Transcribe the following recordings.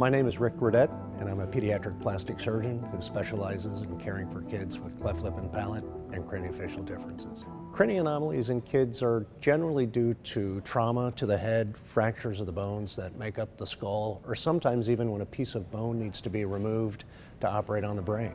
My name is Redett, and I'm a pediatric plastic surgeon who specializes in caring for kids with cleft lip and palate and craniofacial differences. Cranial anomalies in kids are generally due to trauma to the head, fractures of the bones that make up the skull, or sometimes even when a piece of bone needs to be removed to operate on the brain.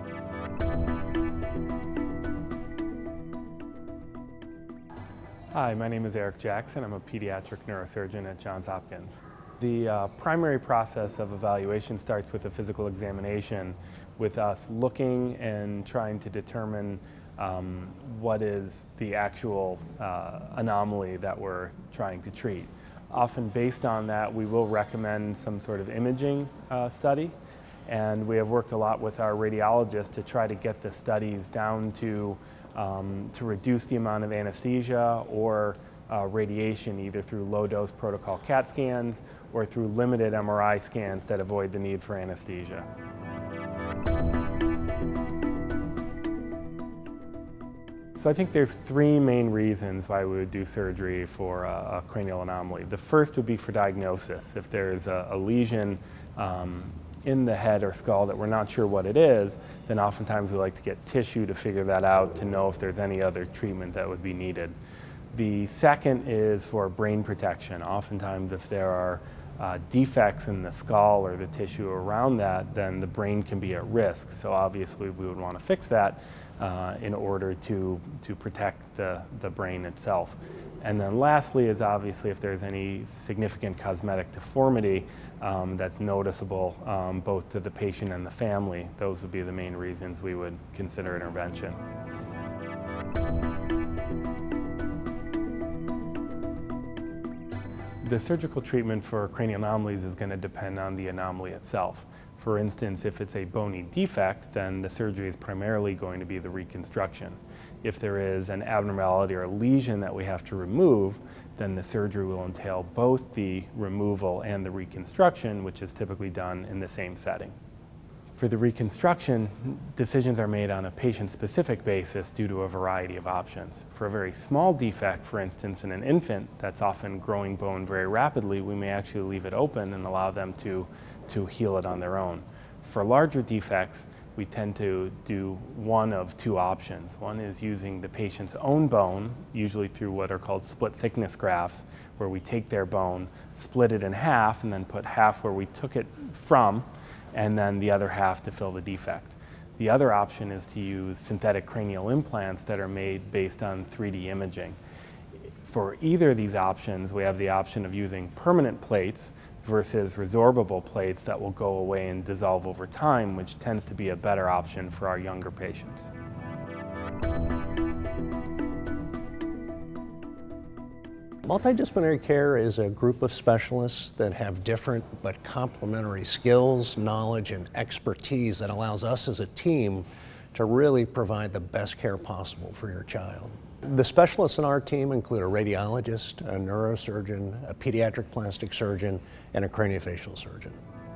Hi, my name is Eric Jackson. I'm a pediatric neurosurgeon at Johns Hopkins. The primary process of evaluation starts with a physical examination, with us looking and trying to determine what is the actual anomaly that we're trying to treat. Often based on that, we will recommend some sort of imaging study, and we have worked a lot with our radiologists to try to get the studies down to reduce the amount of anesthesia or radiation, either through low-dose protocol CAT scans or through limited MRI scans that avoid the need for anesthesia. So I think there's three main reasons why we would do surgery for a cranial anomaly. The first would be for diagnosis. If there's a lesion in the head or skull that we're not sure what it is, then oftentimes we like to get tissue to figure that out to know if there's any other treatment that would be needed. The second is for brain protection. Oftentimes if there are defects in the skull or the tissue around that, then the brain can be at risk. So obviously we would want to fix that in order to protect the brain itself. And then lastly is obviously if there's any significant cosmetic deformity that's noticeable both to the patient and the family. Those would be the main reasons we would consider intervention. The surgical treatment for cranial anomalies is going to depend on the anomaly itself. For instance, if it's a bony defect, then the surgery is primarily going to be the reconstruction. If there is an abnormality or a lesion that we have to remove, then the surgery will entail both the removal and the reconstruction, which is typically done in the same setting. For the reconstruction, decisions are made on a patient-specific basis due to a variety of options. For a very small defect, for instance, in an infant that's often growing bone very rapidly, we may actually leave it open and allow them to heal it on their own. For larger defects, we tend to do one of two options. One is using the patient's own bone, usually through what are called split thickness grafts, where we take their bone, split it in half, and then put half where we took it from, and then the other half to fill the defect. The other option is to use synthetic cranial implants that are made based on 3D imaging. For either of these options, we have the option of using permanent plates versus resorbable plates that will go away and dissolve over time, which tends to be a better option for our younger patients. Multidisciplinary care is a group of specialists that have different but complementary skills, knowledge, and expertise that allows us as a team to really provide the best care possible for your child. The specialists in our team include a radiologist, a neurosurgeon, a pediatric plastic surgeon, and a craniofacial surgeon.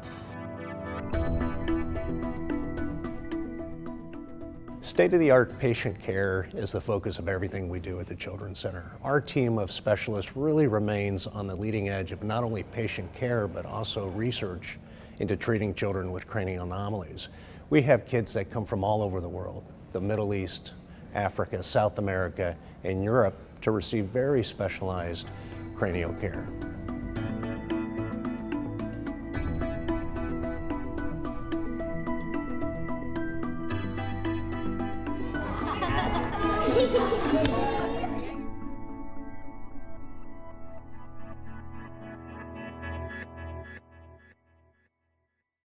State-of-the-art patient care is the focus of everything we do at the Children's Center. Our team of specialists really remains on the leading edge of not only patient care, but also research into treating children with cranial anomalies. We have kids that come from all over the world, the Middle East, Africa, South America, and Europe, to receive very specialized cranial care.